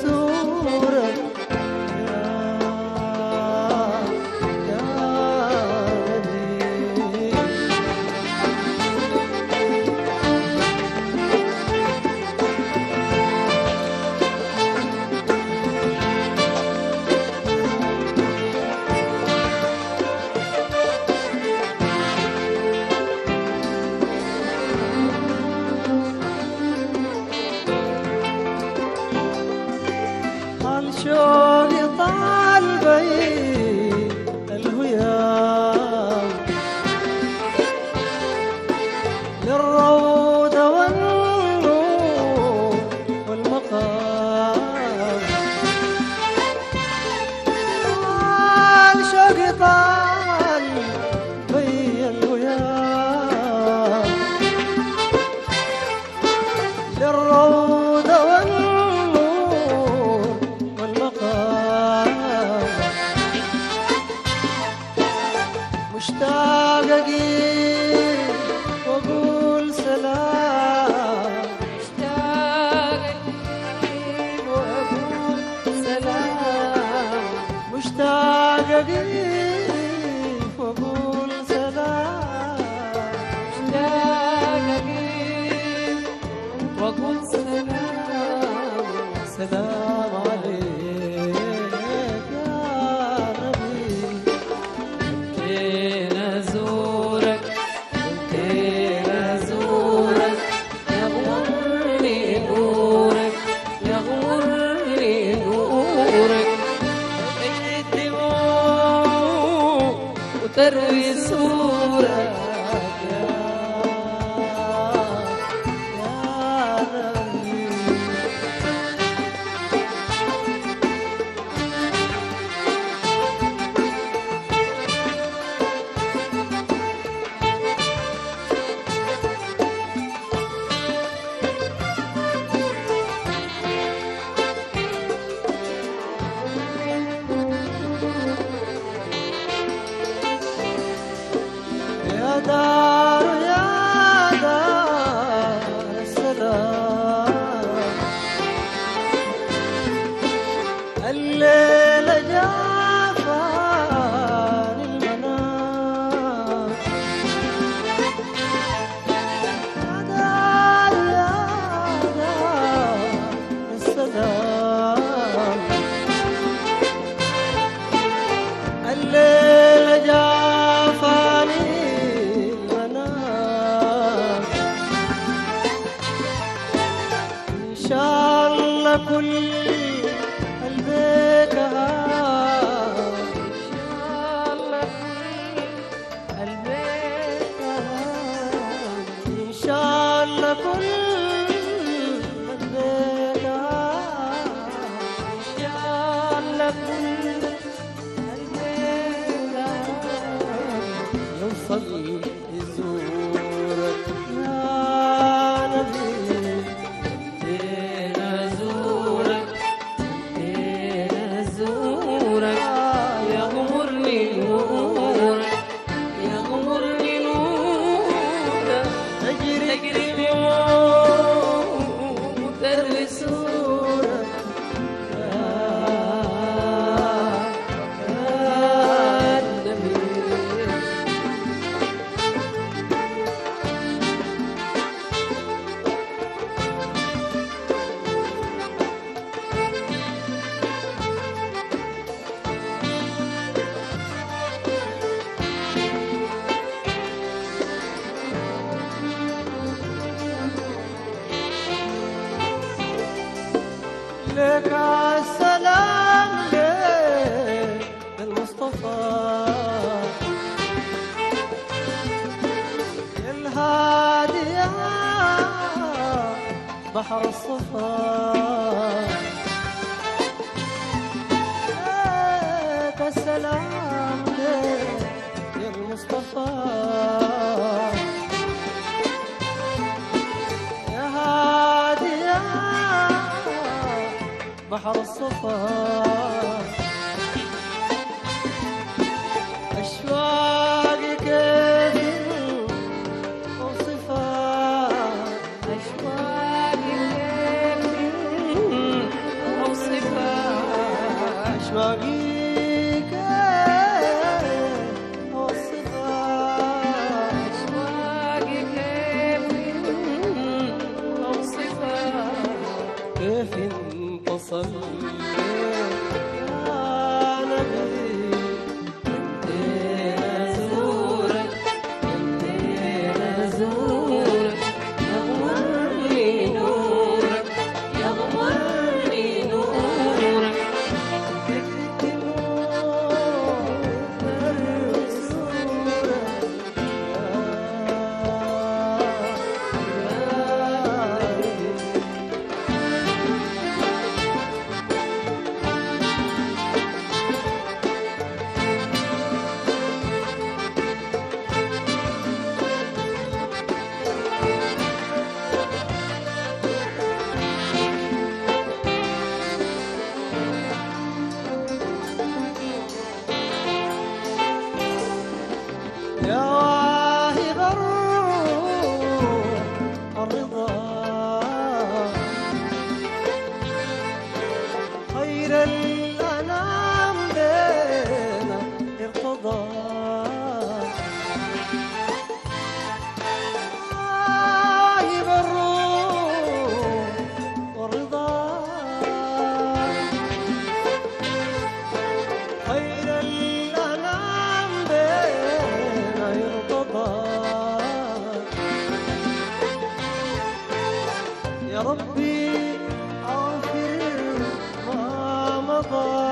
أزورك يا نبي. شوقي طال بين الهيام للروضة والنور والمقام. شوقي طال بين الهيام للروضة مشتاق أجيب وأقول سلام. مشتاق أجيب وأقول سلام. مشتاق أجيب وأقول سلام. مشتاق أجيب وأقول سلام. سلام عليك يا نبي. تروي صورك يا نبي. يا دار يا دار السلام الليلة جافاني المنام. يا دار يا دار السلام الليلة جافاني إن شاء الله كل البيت إن شاء الله البيت إن شاء الله كل البيت إن شاء الله كل البيت يوصل يزورك يا نبي. لك عالسلام لك المصطفى الهادي يا بحر الصفا. لك السلام لك يا المصطفى يا هادي يا بحر الصفا. أشواقي كيف أوصفها. أشواقي كيف أوصفها. أشواقيك أوصفها أشواقي كيف أوصفها كيف انتصل يا نبي بدينا أزورك بدينا أزورك يغمرني نورك يغمرني نورك يا واهب الروح الرضا خير الأنام بين ارتضى واهب الروح والرضا خير الأنام بين ارتضى يا ربي اغفر ما مضى